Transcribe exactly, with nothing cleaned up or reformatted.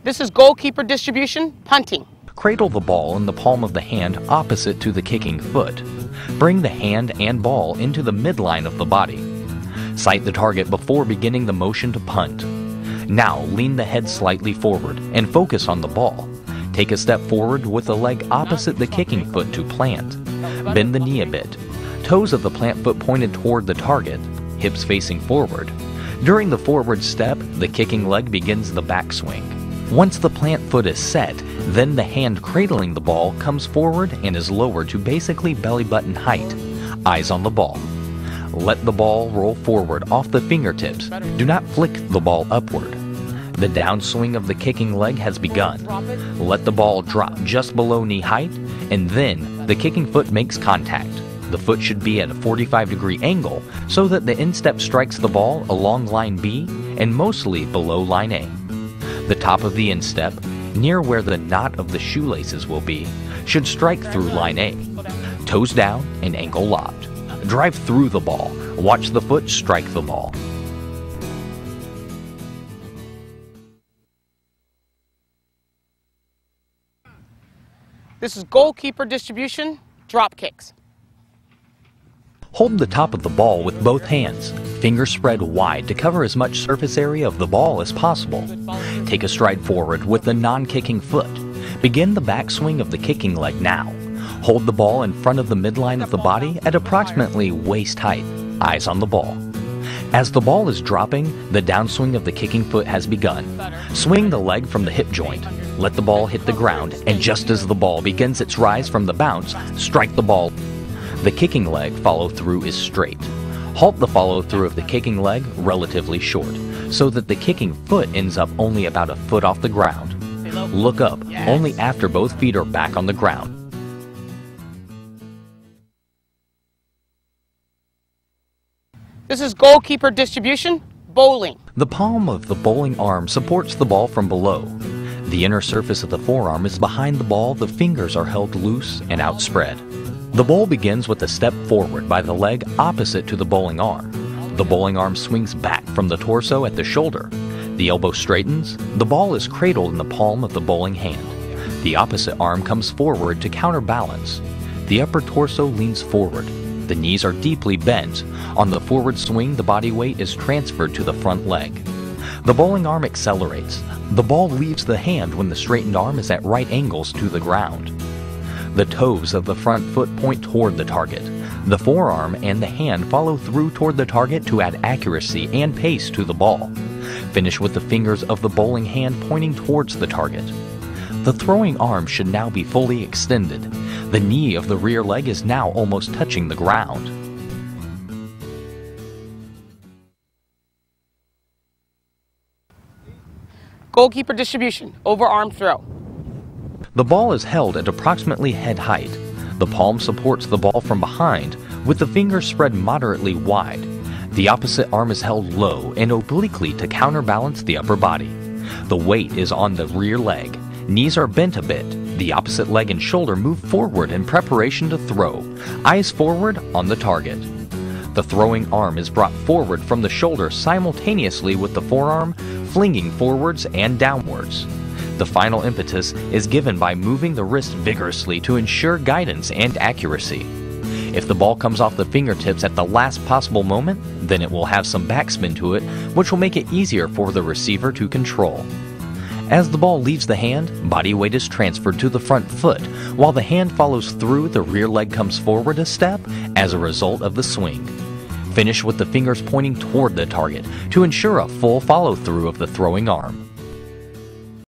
This is goalkeeper distribution, punting. Cradle the ball in the palm of the hand opposite to the kicking foot. Bring the hand and ball into the midline of the body. Sight the target before beginning the motion to punt. Now lean the head slightly forward and focus on the ball. Take a step forward with the leg opposite the kicking foot to plant. Bend the knee a bit. Toes of the plant foot pointed toward the target, hips facing forward. During the forward step, the kicking leg begins the backswing. Once the plant foot is set, then the hand cradling the ball comes forward and is lowered to basically belly button height. Eyes on the ball. Let the ball roll forward off the fingertips. Do not flick the ball upward. The downswing of the kicking leg has begun. Let the ball drop just below knee height, and then the kicking foot makes contact. The foot should be at a forty-five degree angle so that the instep strikes the ball along line B and mostly below line A. The top of the instep, near where the knot of the shoelaces will be, should strike through line A. Toes down and ankle locked. Drive through the ball. Watch the foot strike the ball. This is goalkeeper distribution, drop kicks. Hold the top of the ball with both hands. Fingers spread wide to cover as much surface area of the ball as possible. Take a stride forward with the non-kicking foot. Begin the backswing of the kicking leg now. Hold the ball in front of the midline of the body at approximately waist height. Eyes on the ball. As the ball is dropping, the downswing of the kicking foot has begun. Swing the leg from the hip joint. Let the ball hit the ground, and just as the ball begins its rise from the bounce, strike the ball. The kicking leg follow-through is straight. Halt the follow-through of the kicking leg relatively short, so that the kicking foot ends up only about a foot off the ground. Look up only after both feet are back on the ground. This is goalkeeper distribution, bowling. The palm of the bowling arm supports the ball from below. The inner surface of the forearm is behind the ball. The fingers are held loose and outspread. The bowl begins with a step forward by the leg opposite to the bowling arm. The bowling arm swings back from the torso at the shoulder. The elbow straightens. The ball is cradled in the palm of the bowling hand. The opposite arm comes forward to counterbalance. The upper torso leans forward. The knees are deeply bent. On the forward swing, the body weight is transferred to the front leg. The bowling arm accelerates. The ball leaves the hand when the straightened arm is at right angles to the ground. The toes of the front foot point toward the target. The forearm and the hand follow through toward the target to add accuracy and pace to the ball. Finish with the fingers of the bowling hand pointing towards the target. The throwing arm should now be fully extended. The knee of the rear leg is now almost touching the ground. Goalkeeper distribution, overarm throw. The ball is held at approximately head height. The palm supports the ball from behind, with the fingers spread moderately wide. The opposite arm is held low and obliquely to counterbalance the upper body. The weight is on the rear leg. Knees are bent a bit. The opposite leg and shoulder move forward in preparation to throw. Eyes forward on the target. The throwing arm is brought forward from the shoulder simultaneously with the forearm flinging forwards and downwards. The final impetus is given by moving the wrist vigorously to ensure guidance and accuracy. If the ball comes off the fingertips at the last possible moment, then it will have some backspin to it, which will make it easier for the receiver to control. As the ball leaves the hand, body weight is transferred to the front foot, while the hand follows through. The rear leg comes forward a step as a result of the swing. Finish with the fingers pointing toward the target to ensure a full follow-through of the throwing arm.